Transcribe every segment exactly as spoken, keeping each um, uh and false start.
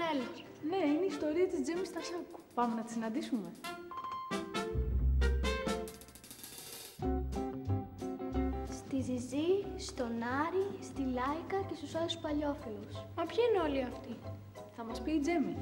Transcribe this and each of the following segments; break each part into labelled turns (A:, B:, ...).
A: Κανέλος.
B: Ναι, είναι η ιστορία της Τζέμι Στασάκου. Πάμε να τη συναντήσουμε.
C: Στη Ζιζή, στον Άρη, στη Λάικα και στους άλλους παλιόφιλους.
A: Μα ποιοι είναι όλοι αυτοί?
B: Θα μας πει η Τζέμι.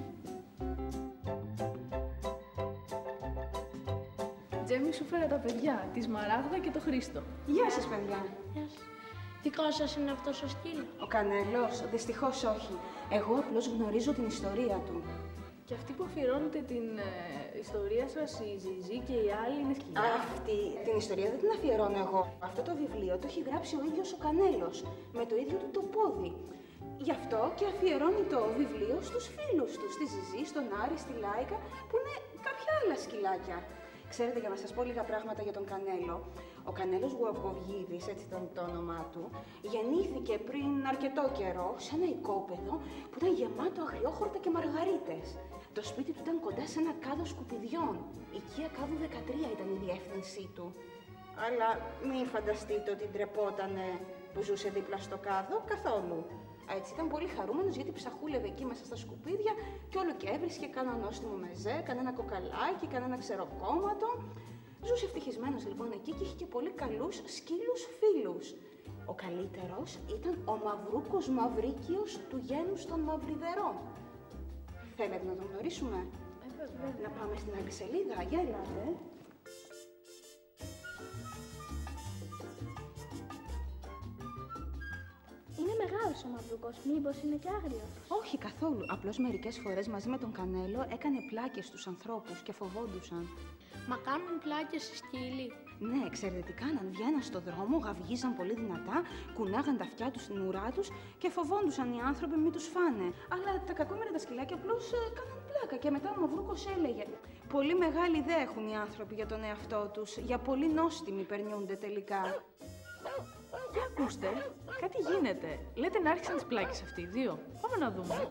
B: Τζέμι σου φέρε τα παιδιά, τη Σμαράγδα και το Χρήστο.
D: Γεια σας, παιδιά.
A: Γεια σας. Δικό σας είναι αυτός ο σκύλος?
D: Ο Κανέλος, δυστυχώς όχι. Εγώ απλώς γνωρίζω την ιστορία του.
B: Και αυτοί που αφιερώνετε την ε, ιστορία σας, η Ζιζή και οι άλλοι, είναι σκυλιά.
D: Αυτή την ιστορία δεν την αφιερώνω εγώ. Αυτό το βιβλίο το έχει γράψει ο ίδιος ο Κανέλος, με το ίδιο του το πόδι. Γι' αυτό και αφιερώνει το βιβλίο στους φίλους του, στη Ζιζή, στον Άρη, στη Λάικα, που είναι κάποια άλλα σκυλάκια. Ξέρετε, για να σας πω λίγα πράγματα για τον Κανέλο, ο Κανέλος Γουαυγοβγίδης, έτσι ήταν το όνομά του, γεννήθηκε πριν αρκετό καιρό σε ένα οικόπεδο που ήταν γεμάτο αγριόχορτα και μαργαρίτες. Το σπίτι του ήταν κοντά σε ένα κάδο σκουπιδιών. Οικία κάδου δεκατρία ήταν η διεύθυνσή του. Αλλά μην φανταστείτε ότι ντρεπότανε που ζούσε δίπλα στο κάδο, καθόλου. Έτσι, ήταν πολύ χαρούμενος γιατί ψαχούλευε εκεί μέσα στα σκουπίδια και όλο και έβρισκε κανένα νόστιμο μεζέ, κανένα κοκαλάκι, κανένα ξεροκόμματο. Ζούσε ευτυχισμένος λοιπόν εκεί και είχε και πολύ καλούς σκύλους φίλους. Ο καλύτερος ήταν ο Μαυρούκος Μαυρίκιος του γένους των Μαυριδερών. Θέλετε να τον γνωρίσουμε?
B: Ε,
D: να πάμε στην άλλη σελίδα, για ελάτε.
C: Είναι μεγάλος ο Μαυρούκος, μήπως είναι και άγριος?
D: Όχι καθόλου. Απλώς μερικές φορές μαζί με τον Κανέλο έκανε πλάκες στους ανθρώπους και φοβόντουσαν.
A: Μα κάνουν πλάκες οι σκύλοι?
D: Ναι, ξέρετε τι κάναν? Βγαίναν στο δρόμο, γαυγίζαν πολύ δυνατά, κουνάγαν τα αυτιά τους στην ουρά τους και φοβόντουσαν οι άνθρωποι μην τους φάνε. Αλλά τα κακόμενα τα σκυλάκια απλώς ε, κάναν πλάκα και μετά ο Μαυρούκος έλεγε: πολύ μεγάλη ιδέα έχουν οι άνθρωποι για τον εαυτό τους. Για πολύ νόστιμοι περνιούνται τελικά.
B: Για ακούστε, κάτι γίνεται. Λέτε να άρχισαν τις πλάκες αυτοί οι δύο. Πάμε να δούμε.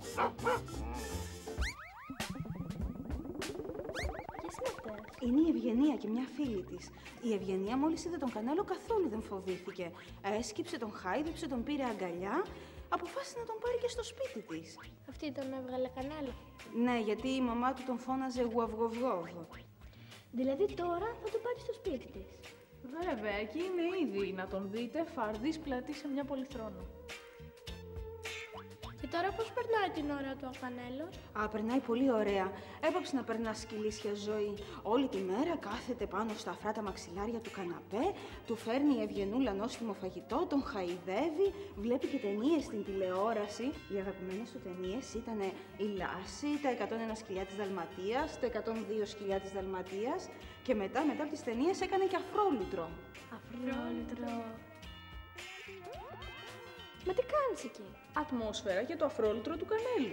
C: Ποιες είναι αυτές?
D: Είναι η Ευγενία και μια φίλη της. Η Ευγενία μόλις είδε τον Κανέλο καθόλου δεν φοβήθηκε. Έσκυψε, τον χάιδεψε, τον πήρε αγκαλιά, αποφάσισε να τον πάρει και στο σπίτι της.
A: Αυτή τον έβγαλε Κανέλο?
D: Ναι, γιατί η μαμά του τον φώναζε γουαυγοβγόβ.
C: Δηλαδή τώρα θα τον πάρει στο σπίτι της?
B: Βέβαια, εκεί είναι ήδη, να τον δείτε, φαρδής πλατή σε μια πολυθρόνα.
A: Και τώρα πώς περνάει την ώρα του ο Κανέλος?
D: Α, περνάει πολύ ωραία. Έπαψε να περνά σκυλίσια ζωή. Όλη τη μέρα κάθεται πάνω στα αφράτα μαξιλάρια του καναπέ, του φέρνει η Ευγενούλα νόστιμο φαγητό, τον χαϊδεύει, βλέπει και ταινίες στην τηλεόραση. Οι αγαπημένες του ταινίες ήταν η Λάση, τα εκατόν ένα σκυλιά της Δαλματίας, τα εκατόν δύο σκυλιά της Δαλματίας και μετά, μετά από τις ταινίες έκανε και αφρόλουτρο.
C: Αφρόλουτρο. Μα τι κάνεις εκεί?
B: Ατμόσφαιρα για το αφρόλουτρο του Κανέλου.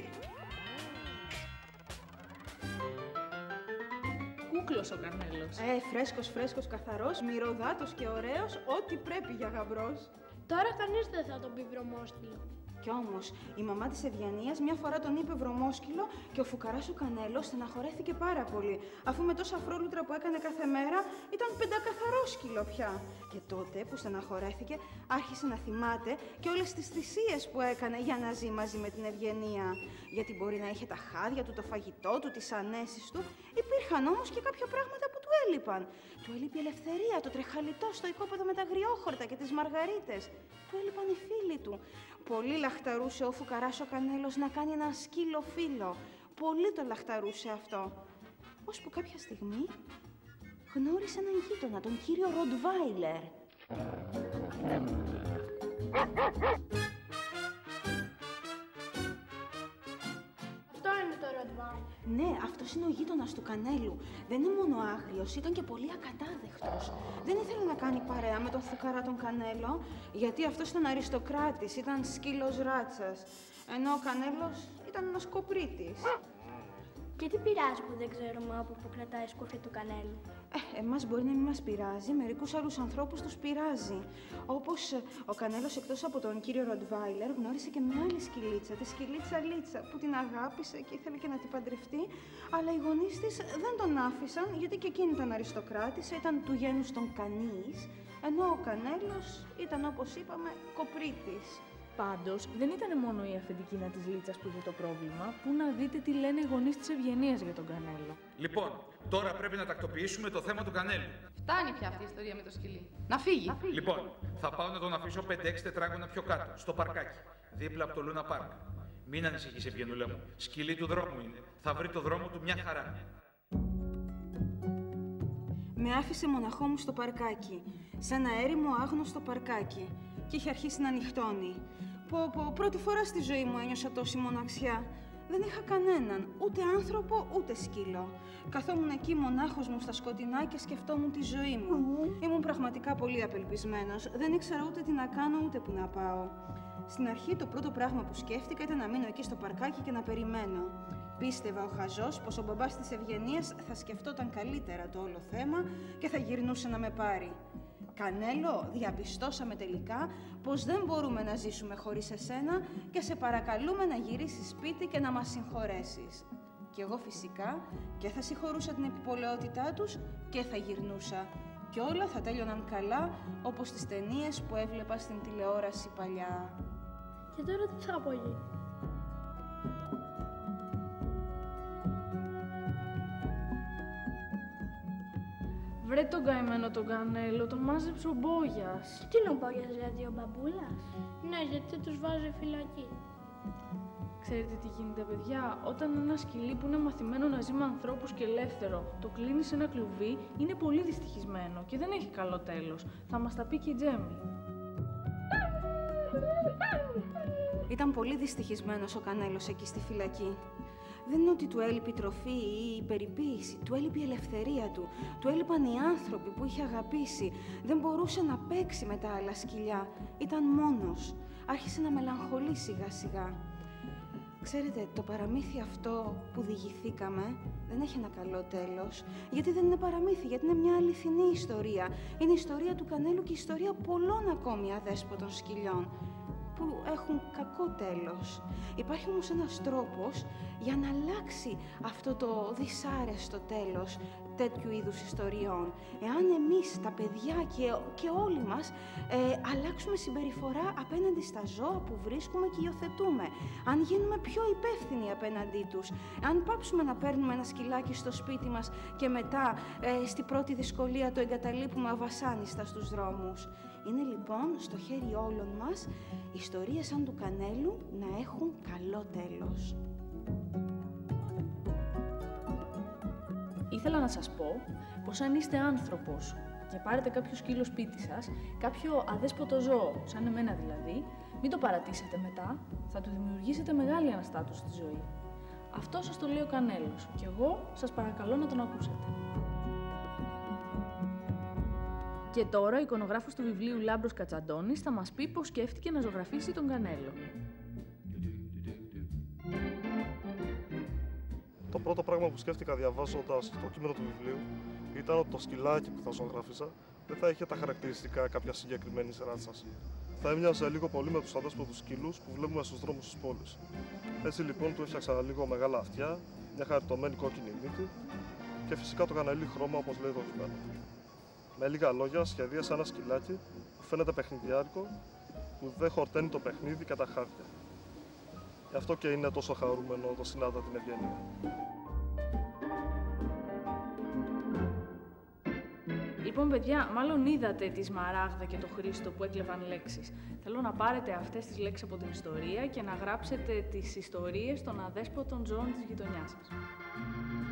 B: Κούκλος ο Κανέλος.
D: Ε, φρέσκος, φρέσκος, καθαρός, μυρωδάτος και ωραίος, ό,τι πρέπει για γαμπρός.
A: Τώρα κανείς δεν θα τον πει βρωμόσκυλο.
D: Κι όμως, η μαμά της Ευγενίας μια φορά τον είπε βρωμόσκυλο και ο φουκαράς ο Κανέλος στεναχωρέθηκε πάρα πολύ, αφού με τόσα αφρόλουτρα που έκανε κάθε μέρα ήταν πεντακαθαρό σκύλο πια. Και τότε που στεναχωρέθηκε, άρχισε να θυμάται και όλες τις θυσίες που έκανε για να ζει μαζί με την Ευγενία. Γιατί μπορεί να είχε τα χάδια του, το φαγητό του, τις ανέσεις του, υπήρχαν όμως και κάποια πράγματα που του έλειπαν. Του έλειπε η ελευθερία, το τρεχαλιτό στο οικόπεδο με τα αγριόχορτα και τις μαργαρίτες. Του έλειπαν οι φίλοι του. Πολύ λαχταρούσε ο φουκαράς ο Κανέλος να κάνει ένα σκύλο φίλο. Πολύ το λαχταρούσε αυτό. Ώσπου κάποια στιγμή γνώρισε έναν γείτονα, τον κύριο Ροτβάιλερ.
A: Αυτό είναι το Ροτβάιλερ.
D: Ναι, αυτός είναι ο γείτονας του Κανέλου. Δεν είναι μόνο άγριος, ήταν και πολύ ακατάδεχτος. Δεν ήθελε να κάνει παρέα με τον φουκαρά τον Κανέλο, γιατί αυτός ήταν αριστοκράτης, ήταν σκύλος ράτσας. Ενώ ο Κανέλος ήταν ένας κοπρίτης.
C: Και τι πειράζει που δεν ξέρουμε από που κρατάει η σκούφια του Κανέλου?
D: Ε, εμάς μπορεί να μην μας πειράζει, μερικούς άλλους ανθρώπους τους πειράζει. Όπως ε, ο Κανέλος εκτός από τον κύριο Ροτβάιλερ γνώρισε και μια άλλη σκυλίτσα, τη σκυλίτσα Λίτσα, που την αγάπησε και ήθελε και να την παντρευτεί, αλλά οι γονείς της δεν τον άφησαν, γιατί και εκείνη ήταν αριστοκράτησα, ήταν του γένους των Κανείς, ενώ ο Κανέλος ήταν, όπως είπαμε, κοπρίτης.
B: Πάντως, δεν ήταν μόνο η αφεντικίνα της Λίτσας που είχε το πρόβλημα, που να δείτε τι λένε οι γονείς της Ευγενίας για τον Κανέλο.
E: Λοιπόν, τώρα πρέπει να τακτοποιήσουμε το θέμα του Κανέλου.
F: Φτάνει πια αυτή η ιστορία με το σκυλί. Να φύγει. Να φύγει.
E: Λοιπόν, θα πάω να τον αφήσω πέντε έξι τετράγωνα πιο κάτω, στο παρκάκι, δίπλα από το Λούνα Πάρκ. Μην ανησυχείς, Ευγενούλα μου. Σκυλί του δρόμου είναι. Θα βρει το δρόμο του μια χαρά.
D: Με άφησε μοναχό μου στο παρκάκι, σε ένα έρημο άγνωστο παρκάκι, και είχε αρχίσει να νυχτώνει. Πω πω, πρώτη φορά στη ζωή μου ένιωσα τόση μοναξιά. Δεν είχα κανέναν, ούτε άνθρωπο, ούτε σκύλο. Καθόμουν εκεί μονάχος μου στα σκοτεινά και σκεφτόμουν τη ζωή μου. Mm. Ήμουν πραγματικά πολύ απελπισμένος. Δεν ήξερα ούτε τι να κάνω, ούτε που να πάω. Στην αρχή το πρώτο πράγμα που σκέφτηκα ήταν να μείνω εκεί στο παρκάκι και να περιμένω. Πίστευα ο χαζός πως ο μπαμπάς της Ευγενίας θα σκεφτόταν καλύτερα το όλο θέμα και θα γυρνούσε να με πάρει. Κανέλο, διαπιστώσαμε τελικά πως δεν μπορούμε να ζήσουμε χωρίς εσένα και σε παρακαλούμε να γυρίσεις σπίτι και να μας συγχωρέσεις. Κι εγώ φυσικά και θα συγχωρούσα την επιπολαιότητά τους και θα γυρνούσα. Κι όλα θα τέλειωναν καλά, όπως τις ταινίες που έβλεπα στην τηλεόραση παλιά.
A: Και τώρα τι θα απογεί?
B: Βρε τον καημένο τον Κανέλο, τον μάζεψε ο Μπόγιας.
A: Τι είναι ο Μπόγιας, δηλαδή ο μπαμπούλας? Ναι, γιατί τους βάζει φυλακή.
B: Ξέρετε τι γίνεται, παιδιά? Όταν ένα σκυλί που είναι μαθημένο να ζει με ανθρώπους και ελεύθερο το κλείνει σε ένα κλουβί, είναι πολύ δυστυχισμένο και δεν έχει καλό τέλος. Θα μας τα πει και η Τζέμι.
D: Ήταν πολύ δυστυχισμένος ο Κανέλος εκεί στη φυλακή. Δεν είναι ότι του έλειπε η τροφή ή η περιποίηση, του έλειπε η ελευθερία του, του έλειπαν οι άνθρωποι που είχε αγαπήσει. Δεν μπορούσε να παίξει με τα άλλα σκυλιά. Ήταν μόνος. Άρχισε να μελαγχολεί σιγά σιγά. Ξέρετε, το παραμύθι αυτό που διηγηθήκαμε δεν έχει ένα καλό τέλος. Γιατί δεν είναι παραμύθι, γιατί είναι μια αληθινή ιστορία. Είναι η ιστορία του Κανέλου και η ιστορία πολλών ακόμη αδέσποτων σκυλιών που έχουν κακό τέλος. Υπάρχει όμως ένας τρόπος για να αλλάξει αυτό το δυσάρεστο τέλος τέτοιου είδους ιστοριών. Εάν εμείς, τα παιδιά και, και όλοι μας, ε, αλλάξουμε συμπεριφορά απέναντι στα ζώα που βρίσκουμε και υιοθετούμε, αν γίνουμε πιο υπεύθυνοι απέναντί τους, αν πάψουμε να παίρνουμε ένα σκυλάκι στο σπίτι μας και μετά, ε, στη πρώτη δυσκολία, το εγκαταλείπουμε αβασάνιστα στους δρόμους. Είναι λοιπόν στο χέρι όλων μας ιστορίες σαν του Κανέλου να έχουν καλό τέλος.
B: Ήθελα να σας πω πως αν είστε άνθρωπος και πάρετε κάποιο σκύλο σπίτι σας, κάποιο αδέσποτο ζώο, σαν εμένα δηλαδή, μην το παρατήσετε μετά, θα του δημιουργήσετε μεγάλη αναστάτωση στη ζωή. Αυτό σας το λέει ο Κανέλος και εγώ σας παρακαλώ να τον ακούσετε. Και τώρα ο εικονογράφος του βιβλίου Λάμπρος Κατσαντώνης θα μας πει πως σκέφτηκε να ζωγραφίσει τον Κανέλο.
G: Το πρώτο πράγμα που σκέφτηκα διαβάζοντας το κείμενο του βιβλίου ήταν ότι το σκυλάκι που θα ζωγράφιζα δεν θα είχε τα χαρακτηριστικά κάποια συγκεκριμένη ράτσας. Θα έμοιαζε λίγο πολύ με τους αδέσποτους σκύλους που βλέπουμε στους δρόμους της πόλης. Έτσι λοιπόν του έφτιαξα λίγο μεγάλα αυτιά, μια χαριτωμένη κόκκινη μύτη και φυσικά το κανελί χρώμα όπως λέει το κείμενο. Με λίγα λόγια, σχεδίασα ένα σκυλάκι που φαίνεται παιχνιδιάρικο, που δεν χορταίνει το παιχνίδι και τα χάρτια. Γι' αυτό και είναι τόσο χαρούμενο το συνάντα την Ευγενία.
B: Λοιπόν, παιδιά, μάλλον είδατε τη Σμαράγδα και το Χρήστο που έκλεβαν λέξεις. Θέλω να πάρετε αυτές τις λέξεις από την ιστορία και να γράψετε τις ιστορίες των αδέσποτων ζώων της γειτονιάς σας.